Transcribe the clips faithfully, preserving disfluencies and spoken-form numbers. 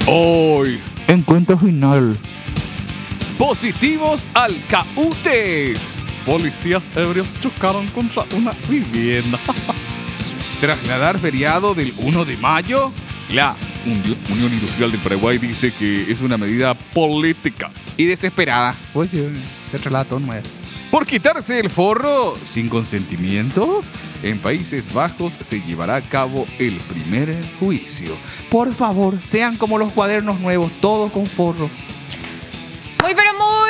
Hoy, Encuentro final. positivos alcaútes. Policías ebrios chocaron contra una vivienda. Trasladar feriado del uno de mayo. La Uni- Unión Industrial del Paraguay dice que es una medida política y desesperada. Pues sí, te relato, no es. Por quitarse el forro sin consentimiento, en Países Bajos se llevará a cabo el primer juicio. Por favor, sean como los cuadernos nuevos, todos con forro. Muy pero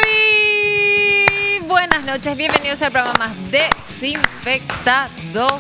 muy buenas noches, bienvenidos al programa más desinfectado.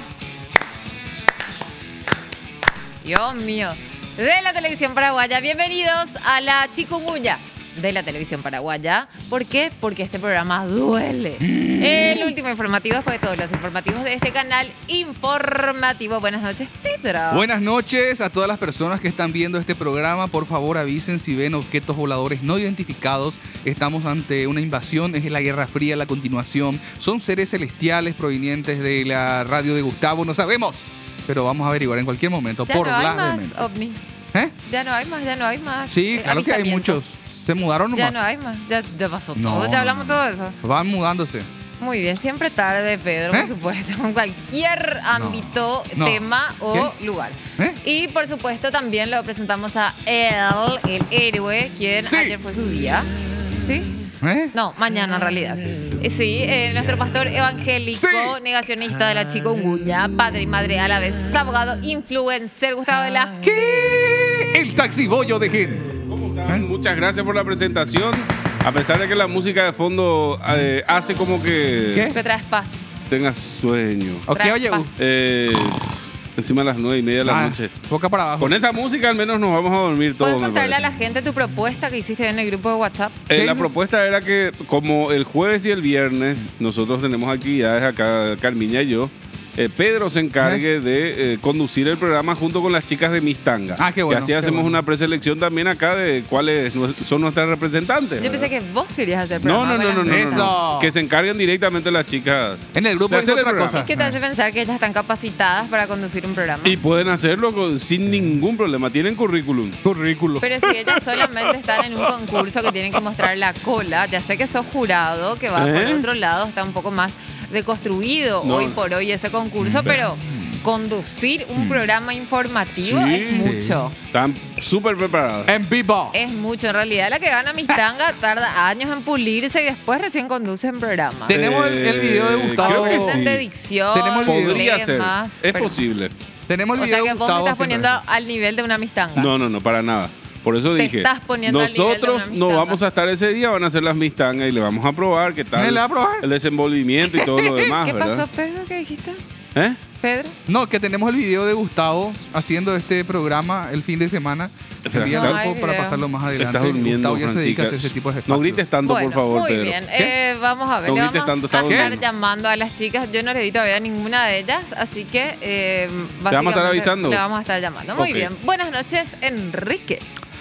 Dios mío, de la televisión paraguaya. Bienvenidos a la chikungunya de la televisión paraguaya. ¿Por qué? Porque este programa duele. El último informativo después de todos los informativos de este canal informativo. Buenas noches, Pedro. Buenas noches a todas las personas que están viendo este programa. Por favor, avisen si ven objetos voladores no identificados. Estamos ante una invasión, es la Guerra Fría, la continuación. Son seres celestiales provenientes de la radio de Gustavo, no sabemos. Pero vamos a averiguar en cualquier momento. Ya por no hay la más demente. ovnis. ¿Eh? Ya no hay más, ya no hay más. Sí, eh, claro que hay avistamientos. muchos. Se mudaron nomás. Ya no hay más, ya, ya pasó No, todo, no, ya hablamos no. todo eso. Van mudándose. Muy bien, siempre tarde, Pedro, ¿Eh? por supuesto, en cualquier ámbito, no. tema o ¿Qué? lugar. ¿Eh? Y por supuesto también lo presentamos a él, el héroe, quien Sí. ayer fue su día. ¿Sí? ¿Eh? No, mañana en realidad. Eh, Sí, eh, nuestro pastor evangélico, Sí. negacionista de la chikungunya, padre y madre a la vez, abogado, influencer, Gustavo de la... ¿Qué? El taxibollo de Gen. Muchas gracias por la presentación. A pesar de que la música de fondo eh, hace como que ¿Qué? Que traes paz. tengas sueño. Ok, Traes oye, paz. uh, Eh, encima de las nueve y media de la ah, noche. boca para abajo. Con esa música al menos nos vamos a dormir todos. ¿Puedes me contarle a la parece. gente tu propuesta que hiciste en el grupo de WhatsApp? Eh, ¿Qué? la propuesta era que como el jueves y el viernes nosotros tenemos actividades acá, Carmiña y yo, eh, Pedro se encargue de eh, conducir el programa junto con las chicas de Mistanga. Ah, qué bueno, Y así qué hacemos bueno. una preselección también acá de cuáles nu- son nuestras representantes. Yo pensé ¿verdad? que vos querías hacer No, programa. no, no, no, no, Buenas no, Eso. no. Que se encarguen directamente las chicas. En el grupo de es hacer el otra programa. cosa. Es que te hace pensar que ellas están capacitadas para conducir un programa. Y pueden hacerlo con- sin ningún problema. Tienen currículum. Currículo. Pero si ellas solamente están en un concurso que tienen que mostrar la cola, ya sé que sos jurado, que va por ¿Eh? otro lado, está un poco más deconstruido No. hoy por hoy ese concurso, pero conducir un programa informativo Sí. es mucho. Están súper preparados. En vivo. Es mucho. En realidad, la que gana Mistanga tarda años en pulirse y después recién conduce en programa. Tenemos el, el video de Eh, Gustavo. creo que Aprenden sí. de dicción, Tenemos el video. Podría ser. lemas, Es pero- posible. Tenemos el O video sea que de vos te Gustavo estás poniendo haciendo al nivel de una Mistanga. No, no, no, para nada. Por eso Te dije, estás poniendo al nivel de nosotros una no mistanga. vamos a estar ese día, van a hacer las mistangas y le vamos a probar qué tal ¿Me le va a probar? el desenvolvimiento y todo lo demás, ¿Qué ¿verdad? pasó, Pedro? ¿Qué dijiste? ¿Eh? Pedro. No, que tenemos el video de Gustavo haciendo este programa el fin de semana. Espera, Envíalo no hay para video. pasarlo más adelante. Estás durmiendo, Gustavo ya se dedica a Francisca. hacer ese tipo de No espacios. grites tanto, Bueno, por favor, muy Pedro. bien. ¿Qué? Eh, vamos a ver. No Le grites vamos tanto, está a estar durmiendo. llamando a las chicas. Yo no le vi todavía a ninguna de ellas, así que eh, vamos a estar básicamente avisando? Le vamos a estar llamando. Muy Ok. bien. Buenas noches, Enrique.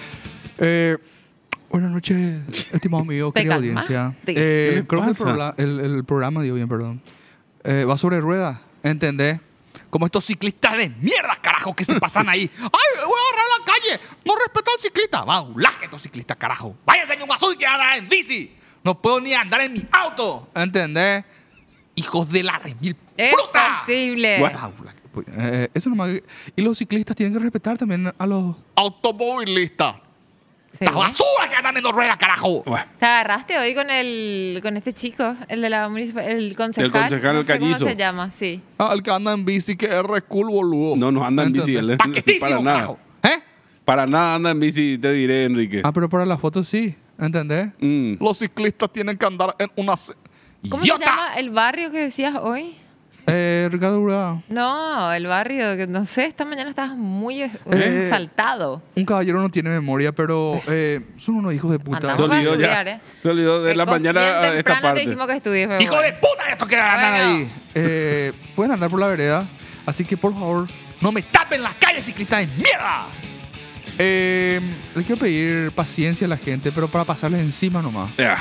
Eh, buenas noches, estimado amigo, ¿Te querida calmas? audiencia. Diga. Eh, ¿Qué le creo que el, pasa? prola- el- el programa, digo bien, perdón, eh, va sobre ruedas, ¿entendés? Como estos ciclistas de mierda, carajo, que se pasan ahí. ¡Ay, voy a agarrar la calle! ¡No respeto al ciclista! ¡Va, ulaje estos ciclistas, carajo! ¡Váyanse en un azul que andar en bici! No puedo ni andar en mi auto, ¿entendés? ¡Hijos de la remil Es fruta! posible. Bueno. Ah, ula- pues, eh, eso nomás. Y los ciclistas tienen que respetar también a los... Automovilista. Sí. ¡Las basuras que andan en dos ruedas, carajo! Bueno, ¿Te agarraste hoy con el con este chico, el de la municipal, el concejal? El concejal, no el sé cómo Callizo. se llama, sí. Ah, el que anda en bici, que es re cool, boludo. no nos anda en bici, ¿Entendés? él es- ¡Paquetísimo, para nada. carajo! ¿Eh? Para nada anda en bici, te diré, Enrique. Ah, pero para las fotos sí, ¿entendés? Mm. Los ciclistas tienen que andar en una... ce- ¿Cómo ¡Idiota! se llama el barrio que decías hoy? Eh, Ricardo Urada, No, el barrio, que no sé, esta mañana estabas muy eh, Eh, exaltado. un caballero no tiene memoria, pero eh, son unos hijos de puta. Andamos Se Vamos a olvidó estudiar, ya. ¿eh? Se olvidó de Eh, la con- mañana bien a esta temprano parte. te dijimos que estudies, pero ¡Hijo de bueno. puta! Estos que andan Bueno. ahí. Eh, pueden andar por la vereda, así que por favor, ¡No me tapen las calles, ciclistas de mierda! Eh, le quiero pedir paciencia a la gente, pero para pasarles encima nomás. Ya.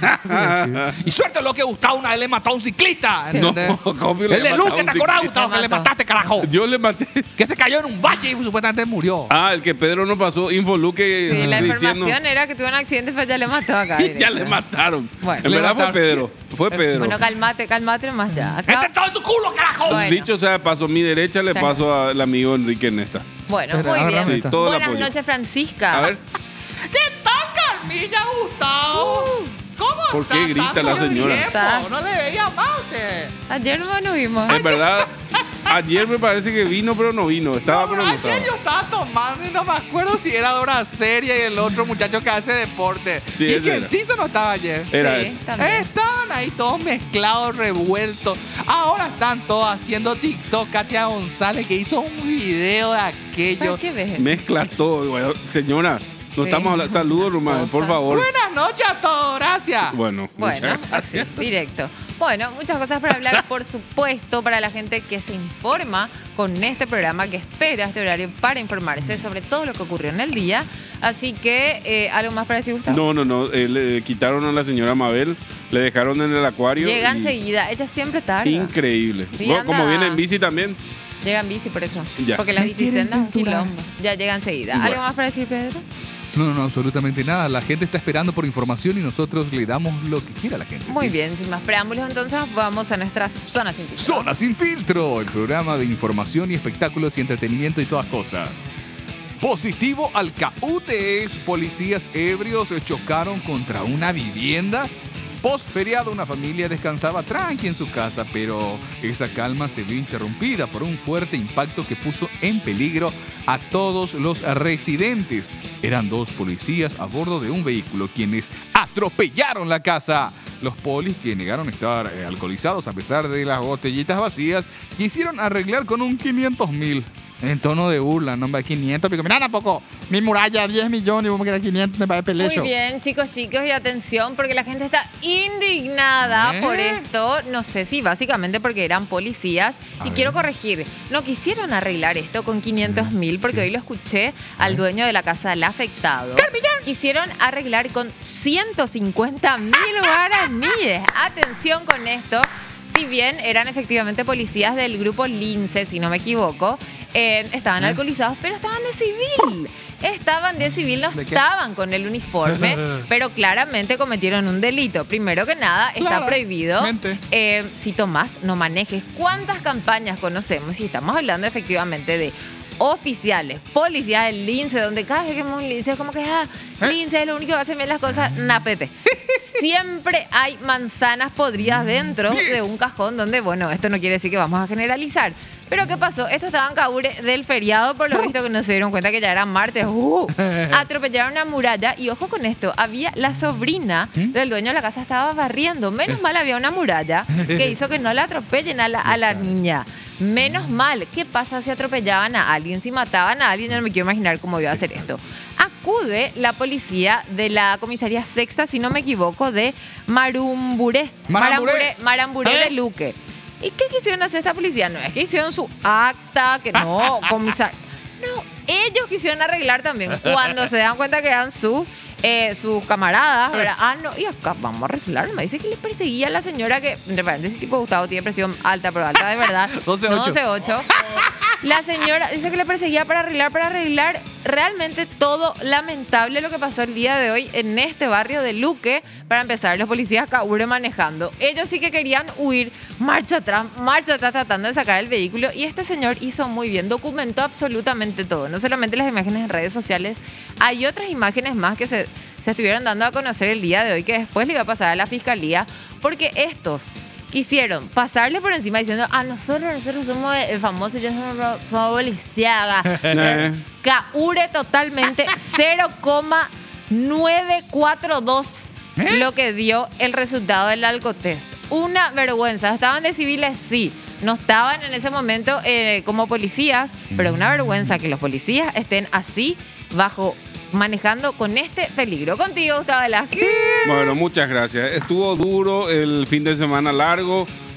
Y suerte lo que Gustavo una vez le mató a un ciclista. No, ¿entendés? ¿cómo El le de mató a Luque, un ¿te acordás, ciclista? Gustavo? Que le mató. mataste, carajo. Yo le maté. Que se cayó en un valle y supuestamente murió. Ah, el que Pedro nos pasó Infoluque Sí, la diciendo. información era que tuvo un accidente, pero ya le mató acá. Ya directo. le mataron. Bueno. en Le verdad mataron. fue Pedro. Fue Pedro. Bueno, calmate, calmate nomás ya. Acá- ¡Mete todo en su culo, carajo! Bueno. Dicho sea de paso, mi derecha le Sí. paso al amigo Enrique Nesta. Bueno, Espera, muy bien. agárrame Sí, esta. todo el Buenas apoyo. noches, Francisca. A ver, ¿Qué tal, Carmilla, Gustavo? ¿Cómo ¿por está? qué grita la Tanto señora? tiempo, no le veía más usted. Ayer no nos vimos. en verdad, ayer me parece que vino, pero no vino. Estaba, No, pero no ayer yo estaba. estaba tomando y no me acuerdo si era de una serie y el otro muchacho que hace deporte. Sí, y ese que era. sí se no estaba ayer. Era Sí, eso. también. Estaban ahí todos mezclados, revueltos. Ahora están todos haciendo TikTok. Katia González que hizo un video de aquello. ¿Para qué ves eso? Mezcla todo. Bueno, señora, no Sí. estamos hablando. Saludos, Román, por Cosa. favor. Buenas noches a todos, gracias. Bueno, Bueno, muchas así, gracias. directo. Bueno, muchas cosas para hablar, por supuesto, para la gente que se informa con este programa, que espera este horario para informarse sobre todo lo que ocurrió en el día. Así que, eh, ¿algo más para decir, Gustavo? No, no, no. eh, le quitaron a la señora Mabel, le dejaron en el acuario. Llega y- enseguida, ella siempre tarda. Increíble. Sí, Bueno, como anda. viene en bici también. Llega en bici por eso. Ya. Porque las Me quieren bicisendas es un censurar. quilombo. Ya llega enseguida. Bueno. ¿Algo más para decir, Pedro? No, no, absolutamente nada. La gente está esperando por información y nosotros le damos lo que quiera a la gente. Muy ¿sí? bien, sin más preámbulos, entonces vamos a nuestra zona sin filtro. Zona Sin Filtro, el programa de información y espectáculos y entretenimiento y todas cosas. Positivo al Cautes. Policías ebrios chocaron contra una vivienda. Post feriado, una familia descansaba tranqui en su casa, pero esa calma se vio interrumpida por un fuerte impacto que puso en peligro a todos los residentes. Eran dos policías a bordo de un vehículo quienes atropellaron la casa. Los polis, que negaron estar eh, alcoholizados a pesar de las botellitas vacías, quisieron arreglar con un quinientos mil. En tono de burla, no me quinientos, pico. Mira, tampoco, mi muralla diez millones y vos me querés quinientos, me parece pelecho. Muy bien, chicos, chicos, y atención, porque la gente está indignada ¿Eh? por esto. No sé si básicamente porque eran policías. A y ver. quiero corregir, no quisieron arreglar esto con quinientos mil, porque hoy lo escuché al dueño de la casa del afectado. Quisieron arreglar con ciento cincuenta mil guaraníes. Atención con esto. Si bien eran efectivamente policías del grupo Lince, si no me equivoco, eh, estaban alcoholizados, pero estaban de civil. Estaban de civil, no ¿De qué? estaban con el uniforme, pero claramente cometieron un delito. Primero que nada, está Claro, prohibido. mente. eh, si tomás, no manejes. ¿Cuántas campañas conocemos? Y estamos hablando efectivamente de oficiales, policías del Lince, donde cada vez que vemos un Lince es como que, ah, Lince es lo único que hace bien las cosas. Nah, Pepe. Siempre hay manzanas podridas dentro Yes. de un cajón donde, bueno, esto no quiere decir que vamos a generalizar. Pero ¿qué pasó? Estos estaban caure del feriado, por lo visto que no se dieron cuenta que ya era martes. Uh, atropellaron una muralla y ojo con esto, había la sobrina del dueño de la casa estaba barriendo. Menos mal había una muralla que hizo que no la atropellen a la, a la niña. Menos mal. ¿Qué pasa si atropellaban a alguien? Si mataban a alguien, yo no me quiero imaginar cómo iba a hacer esto. Acude la policía de la comisaría sexta, si no me equivoco, de Marumburé. Maramburé. Maramburé, Maramburé ¿Eh? de Luque. ¿Y qué quisieron hacer esta policía? No es que hicieron su acta, que no, comisario. No, ellos quisieron arreglar también cuando se dan cuenta que eran sus eh, sus camaradas, ¿verdad? Ah, no, y acá vamos a arreglar. Me dice que le perseguía a la señora que, de repente, ese tipo Gustavo tiene presión alta, pero alta de verdad. doce No, ocho. doce ocho. La señora dice que le perseguía para arreglar, para arreglar. Realmente todo lamentable lo que pasó el día de hoy en este barrio de Luque. Para empezar, los policías Caure manejando. Ellos sí que querían huir, marcha atrás, marcha atrás, tratando de sacar el vehículo. Y este señor hizo muy bien, documentó absolutamente todo. No solamente las imágenes en redes sociales, hay otras imágenes más que se, se estuvieron dando a conocer el día de hoy, que después le iba a pasar a la fiscalía, porque estos quisieron pasarle por encima diciendo, ah, nosotros, nosotros somos el famoso, ya somos, somos Balenciaga. Eh. Caure totalmente cero coma novecientos cuarenta y dos ¿Eh? lo que dio el resultado del alcotest. Una vergüenza. Estaban de civiles, sí. No estaban en ese momento eh, como policías, pero una vergüenza que los policías estén así, bajo, manejando con este peligro. Contigo, Gustavo Velázquez. Bueno, muchas gracias. Estuvo duro el fin de semana largo.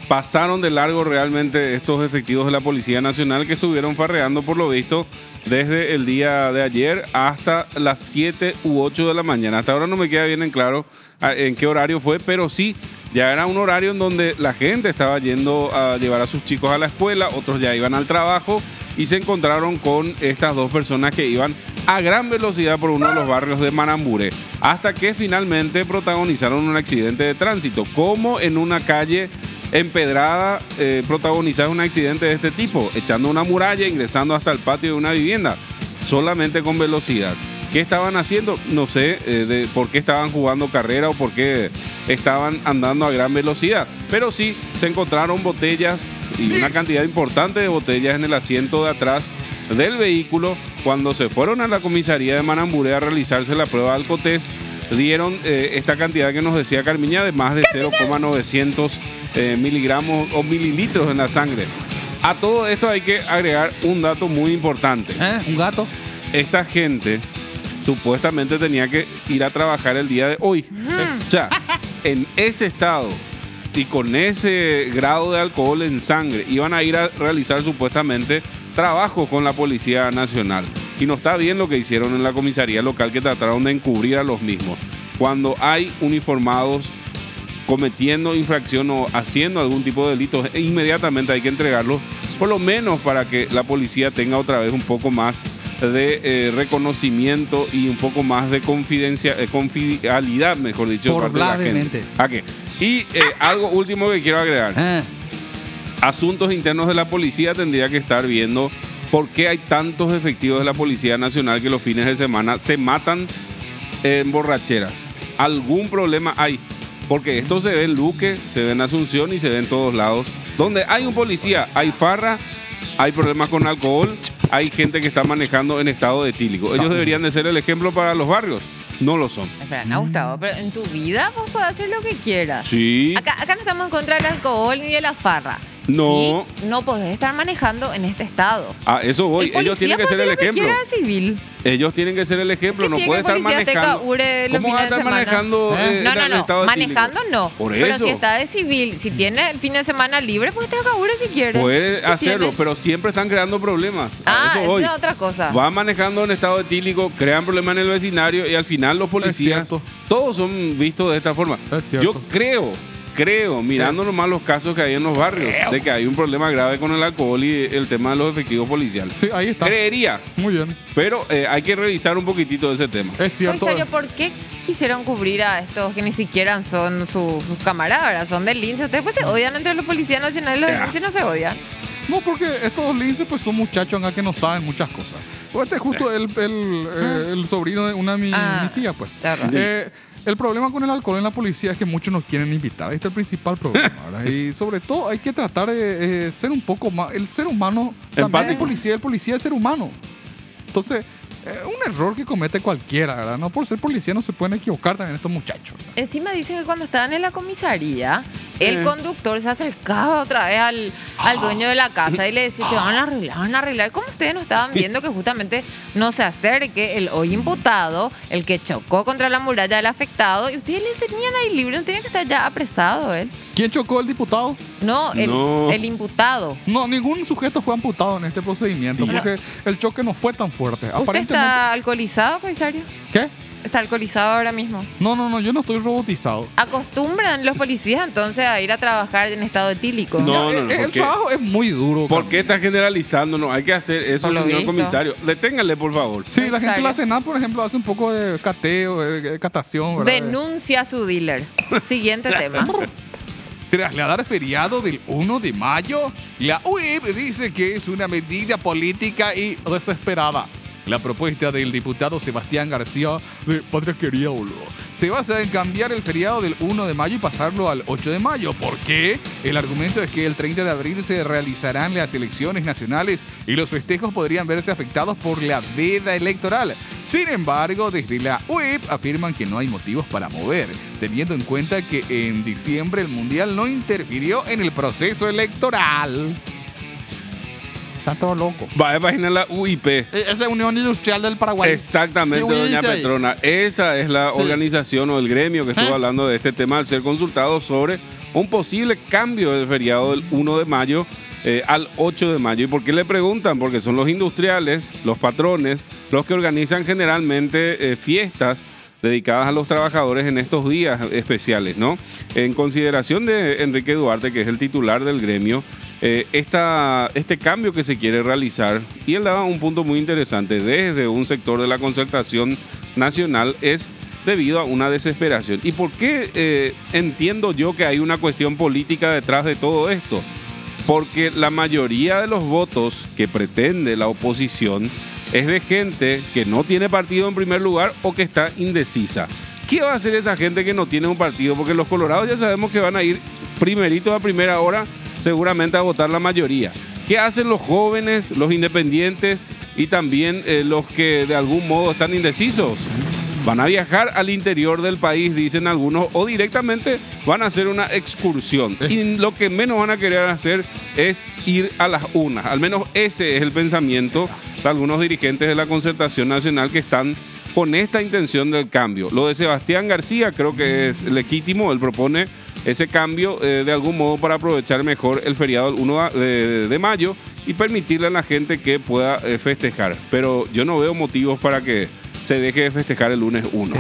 pasaron de largo realmente estos efectivos de la Policía Nacional que estuvieron farreando, por lo visto, desde el día de ayer hasta las siete u ocho de la mañana. Hasta ahora no me queda bien en claro en qué horario fue, pero sí, ya era un horario en donde la gente estaba yendo a llevar a sus chicos a la escuela, otros ya iban al trabajo y se encontraron con estas dos personas que iban a gran velocidad por uno de los barrios de Manambure, hasta que finalmente protagonizaron un accidente de tránsito, como en una calle empedrada eh, protagonizar un accidente de este tipo, echando una muralla, ingresando hasta el patio de una vivienda, solamente con velocidad. ¿Qué estaban haciendo? No sé eh, de por qué estaban jugando carrera o por qué estaban andando a gran velocidad, pero sí se encontraron botellas y una cantidad importante de botellas en el asiento de atrás del vehículo. Cuando se fueron a la comisaría de Manambure a realizarse la prueba de alcotest, dieron eh, esta cantidad que nos decía Carmiña de más de cero coma novecientos eh, miligramos o mililitros en la sangre. A todo esto hay que agregar un dato muy importante. ¿Eh? ¿Un gato? Esta gente supuestamente tenía que ir a trabajar el día de hoy. O sea, en ese estado y con ese grado de alcohol en sangre, iban a ir a realizar supuestamente trabajo con la Policía Nacional. Y no está bien lo que hicieron en la comisaría local, que trataron de encubrir a los mismos. Cuando hay uniformados cometiendo infracción o haciendo algún tipo de delito, inmediatamente hay que entregarlos, por lo menos para que la policía tenga otra vez un poco más de eh, reconocimiento y un poco más de confidencia, eh, confidencialidad, mejor dicho, por parte de la gente. ¿A qué? Y eh, algo último que quiero agregar. Ah. Asuntos internos de la policía tendría que estar viendo por qué hay tantos efectivos de la Policía Nacional que los fines de semana se matan en borracheras. Algún problema hay, porque esto se ve en Luque, se ve en Asunción y se ve en todos lados. Donde hay un policía, hay farra, hay problemas con alcohol, hay gente que está manejando en estado etílico. Ellos deberían de ser el ejemplo para los barrios. No lo son. Espera, no, Gustavo, pero en tu vida vos podés hacer lo que quieras. Sí. Acá, acá no estamos en contra del alcohol ni de la farra. No. Sí, no podés estar manejando en este estado. A eso voy. El policía Ellos tienen que puede ser el hacer lo que ejemplo. quiera civil. Ellos tienen que ser el ejemplo. ¿Qué No tiene puede que el estar policía te manejando. caure los ¿Cómo va a fines de estar semana? manejando ¿Eh? eh, No, en no, el no. estado Manejando etílico? no. Por Pero eso. si está de civil, si tiene el fin de semana libre, pues te caure si quiere. Puede ¿Qué hacerlo, tiene? pero siempre están creando problemas. A Ah, eso esa voy. es otra cosa. Van manejando en estado etílico, crean problemas en el vecindario y al final los policías, cierto. todos son vistos de esta forma. Es cierto. Yo creo, creo, mirando nomás los casos que hay en los barrios, de que hay un problema grave con el alcohol y el tema de los efectivos policiales. Sí, ahí está. Creería, Muy bien. pero eh, hay que revisar un poquitito de ese tema. Es cierto. En serio, ¿por qué quisieron cubrir a estos que ni siquiera son su- sus camaradas, son del lince? Ustedes pues se odian entre los policías nacionales, los del Ya. lince no se odian. No, porque estos linces pues son muchachos acá que no saben muchas cosas. Pues este es justo el, el, eh, el sobrino de una de mi, Ah, mi tía, pues. claro. Eh, el problema con el alcohol en la policía es que muchos nos quieren invitar. Ahí está el principal problema, ¿verdad? Y sobre todo hay que tratar de eh, ser un poco más... El ser humano también Empático. es policía, el policía es ser humano. Entonces, eh, un error que comete cualquiera, ¿verdad? No por ser policía no se pueden equivocar también estos muchachos, ¿verdad? Encima dicen que cuando estaban en la comisaría, el conductor se acercaba otra vez al, al dueño de la casa y le decía, te van a arreglar, van a arreglar. ¿Cómo ustedes no estaban viendo que justamente no se acerque el hoy imputado, el que chocó contra la muralla del afectado, y ustedes le tenían ahí libre, no tenía que estar ya apresado él? ¿Quién chocó el diputado? No, el, No. el imputado. No, ningún sujeto fue amputado en este procedimiento No. porque el choque no fue tan fuerte. ¿Usted Aparentemente... está alcoholizado, comisario? ¿Qué? ¿Está alcoholizado ahora mismo? No, no, no, yo no estoy robotizado. ¿Acostumbran los policías entonces a ir a trabajar en estado etílico? No, Ya, no, no, el, el ¿por qué? trabajo es muy duro. ¿Por Carlos. qué está generalizando? No, hay que hacer eso, Por lo señor visto. comisario. Deténgale, por favor. Sí, la gente de la Necesario. Senat, por ejemplo, hace un poco de cateo, de, de catación, ¿verdad? Denuncia a su dealer. Siguiente tema. Trasladar feriado del uno de mayo, la U I P dice que es una medida política y Desesperada. la propuesta del diputado Sebastián García de Patria Querida boludo, se basa en cambiar el feriado del uno de mayo y pasarlo al ocho de mayo. ¿Por qué? El argumento es que el treinta de abril se realizarán las elecciones nacionales y los festejos podrían verse afectados por la veda electoral. Sin embargo, desde la U I P afirman que no hay motivos para mover, teniendo en cuenta que en diciembre el Mundial no interfirió en el proceso electoral. Está todo loco. Va a página la U I P. Esa es Unión Industrial del Paraguay. Exactamente, ¿Qué doña dice ahí? Petrona. Esa es la Sí. organización o el gremio que estuvo ¿Eh? hablando de este tema al ser consultado sobre un posible cambio del feriado del uno de mayo eh, al ocho de mayo. ¿Y por qué le preguntan? Porque son los industriales, los patrones, los que organizan generalmente eh, fiestas dedicadas a los trabajadores en estos días especiales, ¿no? En consideración de Enrique Duarte, que es el titular del gremio, eh, esta, este cambio que se quiere realizar, y él daba un punto muy interesante, desde un sector de la concertación nacional, es debido a una desesperación. ¿Y por qué eh, entiendo yo que hay una cuestión política detrás de todo esto? Porque la mayoría de los votos que pretende la oposición es de gente que no tiene partido en primer lugar o que está indecisa. ¿Qué va a hacer esa gente que no tiene un partido? Porque los colorados ya sabemos que van a ir primeritos a primera hora seguramente a votar la mayoría. ¿Qué hacen los jóvenes, los independientes y también eh, los que de algún modo están indecisos? Van a viajar al interior del país, dicen algunos, o directamente van a hacer una excursión. Y lo que menos van a querer hacer es ir a las urnas. Al menos ese es el pensamiento de algunos dirigentes de la Concertación Nacional que están con esta intención del cambio. Lo de Sebastián García creo que es legítimo. Él propone ese cambio eh, de algún modo para aprovechar mejor el feriado del uno de, de mayo y permitirle a la gente que pueda eh, festejar. Pero yo no veo motivos para que se deje de festejar el lunes uno.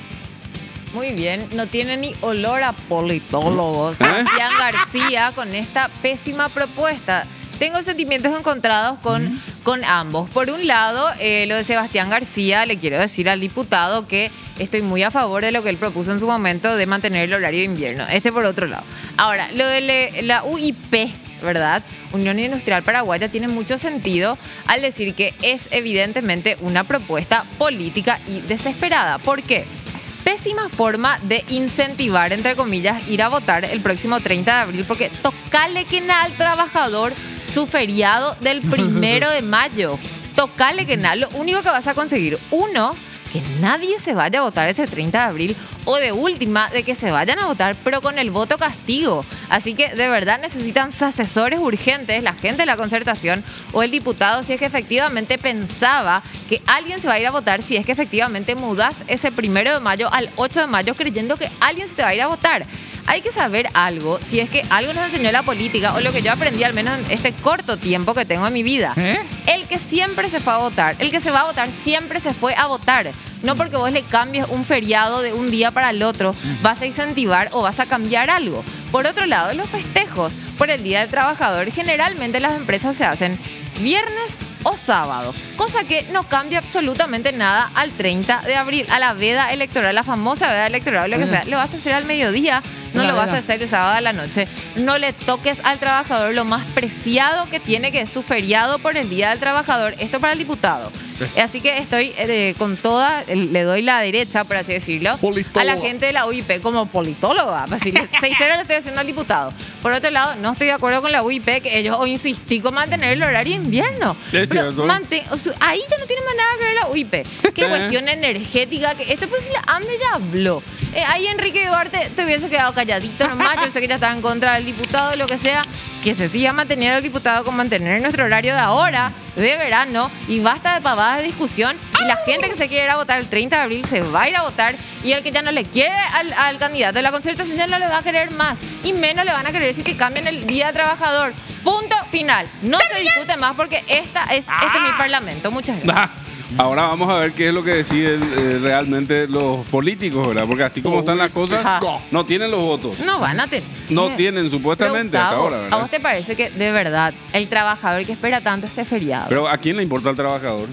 Muy bien, no tiene ni olor a politólogo. Sebastián García con esta pésima propuesta. Tengo sentimientos encontrados con, ¿Mm? con ambos. Por un lado, eh, lo de Sebastián García, le quiero decir al diputado que estoy muy a favor de lo que él propuso en su momento de mantener el horario de invierno. Este por otro lado. Ahora, lo de le, la U I P, ¿verdad? Unión Industrial Paraguaya tiene mucho sentido al decir que es evidentemente una propuesta política y desesperada. ¿Por qué? Pésima forma de incentivar, entre comillas, ir a votar el próximo treinta de abril, porque tocale que nada al trabajador su feriado del primero de mayo. Tocale que nada. Lo único que vas a conseguir, uno, que nadie se vaya a votar ese treinta de abril, o de última, de que se vayan a votar, pero con el voto castigo. Así que de verdad necesitan asesores urgentes, la gente de la Concertación o el diputado, si es que efectivamente pensaba que alguien se va a ir a votar, si es que efectivamente mudas ese primero de mayo al ocho de mayo creyendo que alguien se te va a ir a votar. Hay que saber algo, si es que algo nos enseñó la política, o lo que yo aprendí al menos en este corto tiempo que tengo en mi vida. ¿Eh? El que siempre se fue a votar, el que se va a votar siempre se fue a votar. No porque vos le cambies un feriado de un día para el otro, vas a incentivar o vas a cambiar algo. Por otro lado, los festejos por el Día del Trabajador, generalmente las empresas se hacen viernes o sábado, cosa que no cambia absolutamente nada al treinta de abril, a la veda electoral, la famosa veda electoral, lo que sea. Lo vas a hacer al mediodía, no lo vas a hacer el sábado a la noche. No le toques al trabajador lo más preciado que tiene, que es su feriado por el Día del Trabajador. Esto para el diputado. Así que estoy eh, con toda, le doy la derecha, por así decirlo, politóloga, a la gente de la U I P como politóloga. Así que seis ceros le estoy haciendo al diputado. Por otro lado, no estoy de acuerdo con la U I P, que ellos hoy insistí con mantener el horario de invierno. Es Pero mantén, o sea, ahí ya no tiene más nada que ver la U I P. Qué cuestión energética, que esto pues si la Ande ya habló. Eh, ahí Enrique Duarte te hubiese quedado calladito nomás. Yo sé que ya estaba en contra del diputado, lo que sea. Que se siga manteniendo el diputado con mantener nuestro horario de ahora, de verano, y basta de pavadas de discusión. Y la gente que se quiere ir a votar el treinta de abril se va a ir a votar, y el que ya no le quiere al, al candidato de la Concertación ya no le va a querer más, y menos le van a querer si que cambien el Día del Trabajador. Punto final. No se discute más porque esta es, este es mi parlamento. Muchas gracias. Ahora vamos a ver qué es lo que deciden eh, realmente los políticos, ¿verdad? Porque así como están las cosas, Ajá. no tienen los votos. No van a tener. No tienen, supuestamente, Gustavo, hasta ahora, ¿verdad? ¿A vos te parece que, de verdad, el trabajador que espera tanto este feriado? Pero ¿a quién le importa el trabajador?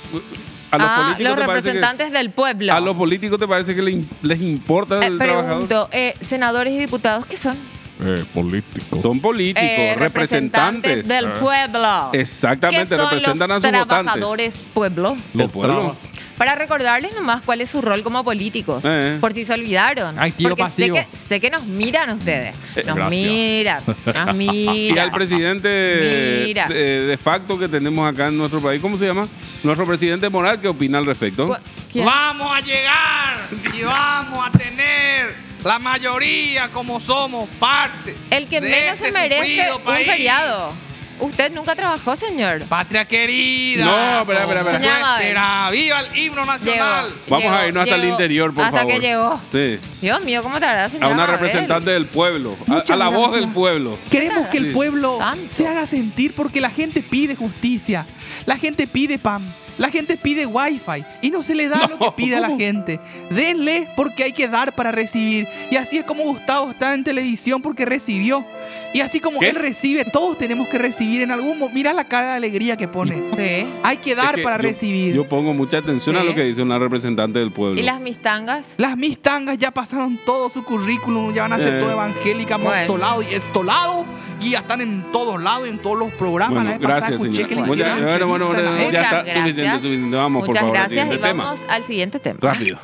A los, ah, los representantes que, del pueblo. ¿A los políticos te parece que les, les importa eh, el pregunto, trabajador? Eh, senadores y diputados, ¿qué son? Eh, políticos. Son políticos, eh, representantes. representantes del pueblo. Exactamente, ¿Qué son representan los a sus trabajadores votantes. pueblo? Los pueblos. Para recordarles nomás cuál es su rol como políticos, eh. por si se olvidaron. Ay, tío, Porque sé que, sé que nos miran ustedes. Nos eh, miran, nos miran. Y al presidente de, de facto que tenemos acá en nuestro país, ¿cómo se llama? Nuestro presidente moral, ¿qué opina al respecto? ¿Quién? Vamos a llegar y vamos a tener la mayoría como somos parte. El que menos este se merece un feriado. Usted nunca trabajó, señor. Patria querida. No, espera, espera, espera. Señora Mabel. Nuestra, ¡viva el himno nacional! Llegó, Vamos llegó, a irnos hasta el llegó, interior, por hasta favor. que llegó. Sí. Dios mío, ¿cómo te hará, señora A una Mabel? representante del pueblo, a, Muchas a la voz gracias. del pueblo. Queremos que el Sí. pueblo Tanto. se haga sentir porque la gente pide justicia, la gente pide pan, la gente pide wifi y no se le da lo que pide a la gente. Denle porque hay que dar para recibir. Y así es como Gustavo está en televisión porque recibió. Y así como ¿Qué? él recibe, todos tenemos que recibir en algún momento. Mira la cara de alegría que pone. Sí. Hay que dar Es que para yo- recibir. Yo pongo mucha atención a Sí. lo que dice una representante del pueblo. ¿Y las mistangas? Las mis tangas ya pasaron todo su currículum, ya van a ser Eh. todo evangélica, Bueno. mostolado y estolado, y ya están en todos lados, en todos los programas. Bueno, La vez pasada gracias, escuché señora. que le Muchas- hicieron bueno, bueno, entrevista bueno, a la ya gente. está, suficiente, suficiente. Vamos, por Muchas favor, al gracias y siguiente tema. vamos al siguiente tema. Rápido.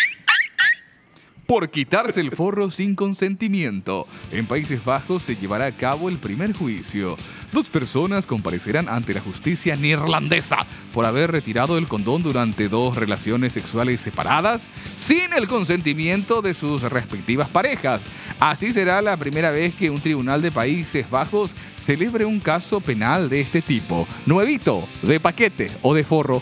Por quitarse el forro sin consentimiento. En Países Bajos se llevará a cabo el primer juicio. Dos personas comparecerán ante la justicia neerlandesa por haber retirado el condón durante dos relaciones sexuales separadas sin el consentimiento de sus respectivas parejas. Así será la primera vez que un tribunal de Países Bajos celebre un caso penal de este tipo. Nuevito, de paquete o de forro.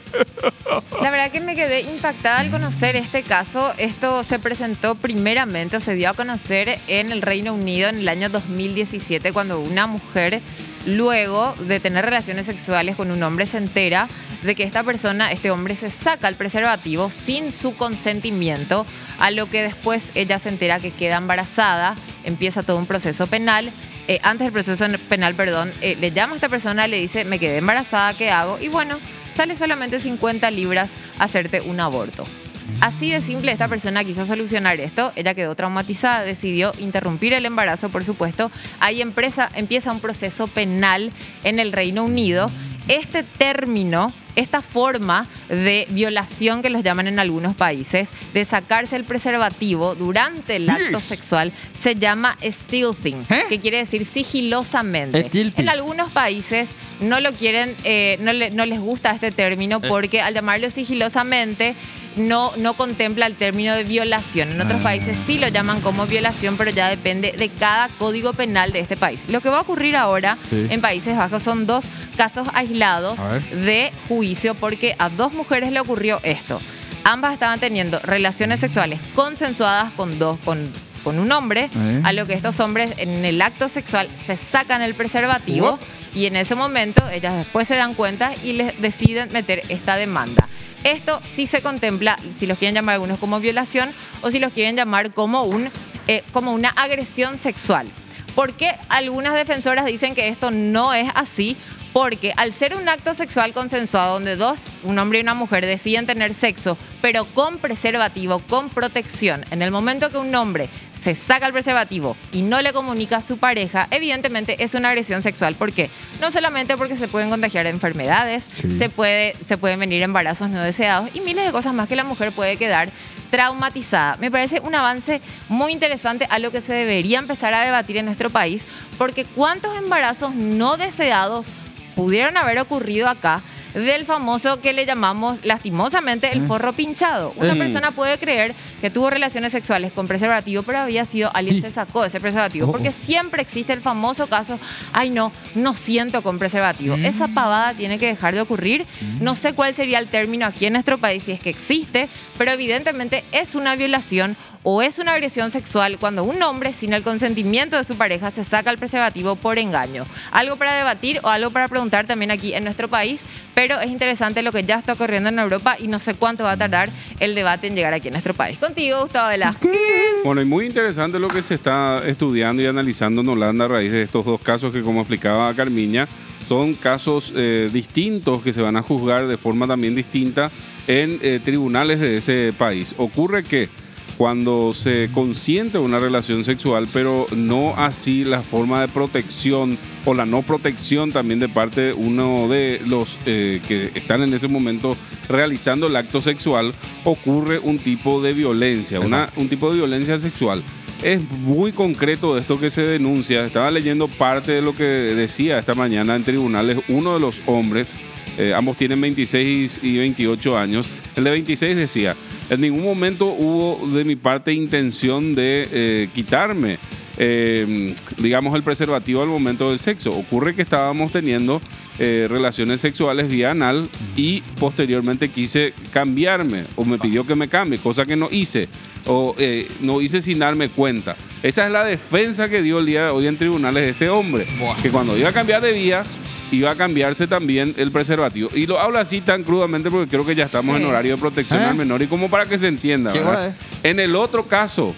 La verdad que me quedé impactada al conocer este caso. Esto se presentó primeramente o se dio a conocer en el Reino Unido en el año dos mil diecisiete, cuando una mujer, luego de tener relaciones sexuales con un hombre, se entera de que esta persona, este hombre, se saca el preservativo sin su consentimiento, a lo que después ella se entera que queda embarazada, empieza todo un proceso penal. Eh, antes del proceso penal, perdón, eh, le llama a esta persona, le dice, me quedé embarazada, ¿qué hago? Y bueno, sale solamente cincuenta libras hacerte un aborto. Así de simple, esta persona quiso solucionar esto. Ella quedó traumatizada, decidió interrumpir el embarazo, por supuesto. Ahí empresa, empieza un proceso penal en el Reino Unido. Este término, esta forma de violación que los llaman en algunos países, de sacarse el preservativo durante el acto Yes. sexual, se llama stealthing, ¿Eh? que quiere decir sigilosamente. Stealthing. En algunos países no lo quieren, eh, no, le- no les gusta este término porque al llamarlo sigilosamente no, no contempla el término de violación. En otros países sí lo llaman como violación, pero ya depende de cada código penal de este país. Lo que va a ocurrir ahora Sí. en Países Bajos son dos casos aislados A ver. de juicio porque a dos mujeres le ocurrió esto. Ambas estaban teniendo relaciones sexuales consensuadas con dos, con, con un hombre, Eh. a lo que estos hombres en el acto sexual se sacan el preservativo Uop. y en ese momento ellas después se dan cuenta y les deciden meter esta demanda. Esto sí se contempla, si los quieren llamar algunos como violación o si los quieren llamar como, un, eh, como una agresión sexual. Porque algunas defensoras dicen que esto no es así, porque al ser un acto sexual consensuado donde dos, un hombre y una mujer, deciden tener sexo, pero con preservativo, con protección, en el momento que un hombre se saca el preservativo y no le comunica a su pareja, evidentemente es una agresión sexual. ¿Por qué? No solamente porque se pueden contagiar enfermedades, se, puede, se pueden venir embarazos no deseados y miles de cosas más que la mujer puede quedar traumatizada. Me parece un avance muy interesante a lo que se debería empezar a debatir en nuestro país, porque ¿cuántos embarazos no deseados pudieron haber ocurrido acá del famoso que le llamamos lastimosamente el forro pinchado? Una Mm. persona puede creer que tuvo relaciones sexuales con preservativo, pero había sido alguien se sacó ese preservativo, porque siempre existe el famoso caso, ay no, no siento con preservativo. Esa pavada tiene que dejar de ocurrir. No sé cuál sería el término aquí en nuestro país, si es que existe, pero evidentemente es una violación o es una agresión sexual cuando un hombre sin el consentimiento de su pareja se saca el preservativo por engaño. Algo para debatir o algo para preguntar también aquí en nuestro país, pero es interesante lo que ya está ocurriendo en Europa y no sé cuánto va a tardar el debate en llegar aquí a nuestro país. Contigo, Gustavo Velázquez. Bueno, y muy interesante lo que se está estudiando y analizando en Holanda a raíz de estos dos casos que, como explicaba Carmiña, son casos eh, distintos que se van a juzgar de forma también distinta en eh, tribunales de ese país. Ocurre que cuando se consiente una relación sexual, pero no así la forma de protección o la no protección también de parte de uno de los eh, que están en ese momento realizando el acto sexual, ocurre un tipo de violencia, una, un tipo de violencia sexual. Es muy concreto esto que se denuncia. Estaba leyendo parte de lo que decía esta mañana en tribunales uno de los hombres. Eh, ambos tienen veintiséis y veintiocho años. El de veintiséis decía: en ningún momento hubo de mi parte intención de eh, quitarme eh, digamos, el preservativo al momento del sexo. Ocurre que estábamos teniendo eh, relaciones sexuales vía anal y posteriormente quise cambiarme o me pidió que me cambie, cosa que no hice o eh, no hice sin darme cuenta. Esa es la defensa que dio el día de hoy en tribunales de este hombre, que cuando iba a cambiar de vía iba a cambiarse también el preservativo. Y lo hablo así tan crudamente porque creo que ya estamos Sí. en horario de protección ¿Eh? al menor y como para que se entienda, ¿Qué ¿verdad? hora es? En el otro caso,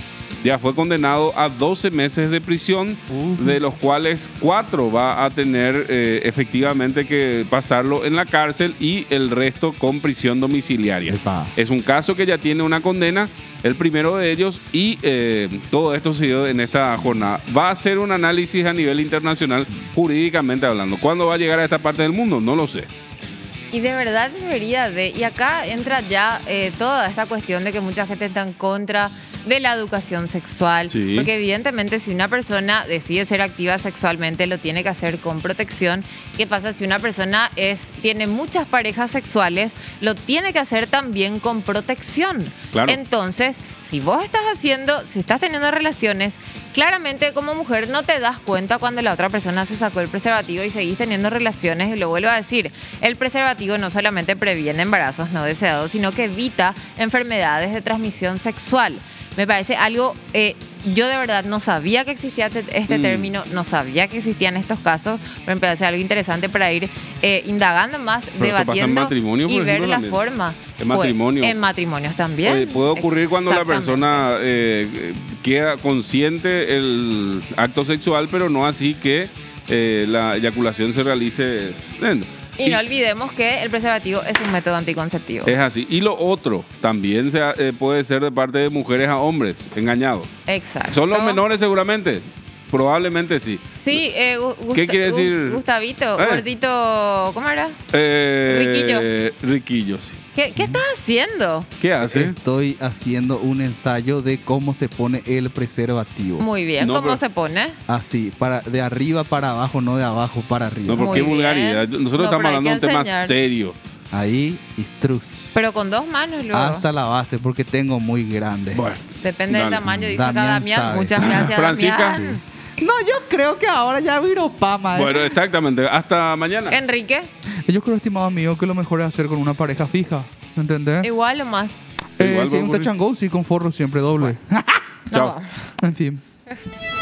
ya fue condenado a doce meses de prisión, Uh-huh. de los cuales cuatro va a tener eh, efectivamente que pasarlo en la cárcel y el resto con prisión domiciliaria. Epa. Es un caso que ya tiene una condena, el primero de ellos, y eh, todo esto se dio en esta jornada. Va a hacer un análisis a nivel internacional, jurídicamente hablando. ¿Cuándo va a llegar a esta parte del mundo? No lo sé. Y de verdad debería de. Y acá entra ya eh, toda esta cuestión de que mucha gente está en contra de la educación sexual. Sí. Porque evidentemente si una persona decide ser activa sexualmente, lo tiene que hacer con protección. ¿Qué pasa si una persona es, tiene muchas parejas sexuales? Lo tiene que hacer también con protección. Claro. Entonces, si vos estás haciendo, si estás teniendo relaciones, claramente como mujer no te das cuenta cuando la otra persona se sacó el preservativo y seguís teniendo relaciones. Y lo vuelvo a decir, el preservativo no solamente previene embarazos no deseados, sino que evita enfermedades de transmisión sexual. Me parece algo, eh, yo de verdad no sabía que existía este, este Mm. término, no sabía que existían estos casos, pero me parece algo interesante para ir eh, indagando más, Pero esto pasa en debatiendo matrimonio, y por ver ejemplo, la también. forma. En matrimonio. Pues, en matrimonios también. Oye, puede ocurrir cuando la Exactamente. persona eh, eh, queda consciente el acto sexual, pero no así que eh, la eyaculación se realice dentro. Y no olvidemos que el preservativo es un método anticonceptivo. Es así. Y lo otro, también se, eh, puede ser de parte de mujeres a hombres engañados. Exacto. ¿Son los menores seguramente? Probablemente sí. Sí, eh, Gu- Gusta- ¿Qué quiere decir? Gu- Gustavito, Eh. gordito, ¿cómo era? Eh, Riquillo. Riquillo, sí. ¿Qué, qué estás haciendo? ¿Qué hace? Estoy haciendo un ensayo de cómo se pone el preservativo. Muy bien, No, ¿cómo pero- se pone? Así, para, de arriba para abajo, no de abajo para arriba. No, porque Muy vulgaridad. bien. Nosotros No, estamos pero hay hablando de un que tema enseñar. serio. Ahí, istrus. Pero con dos manos luego. Hasta la base, porque tengo muy grande. Bueno. Depende del Dale. tamaño, dice acá Damián Damián. sabe. Muchas gracias, Francisca. Damián. No, yo creo que ahora ya viro pama. ¿eh? Bueno, exactamente. Hasta mañana. Enrique, Yo creo, estimado amigo, que lo mejor es hacer con una pareja fija. ¿Me entendés? igual o más. Eh, Igual si va hay a un ocurrir. touch and go, sí, con forro siempre doble. No Chao. va. En fin.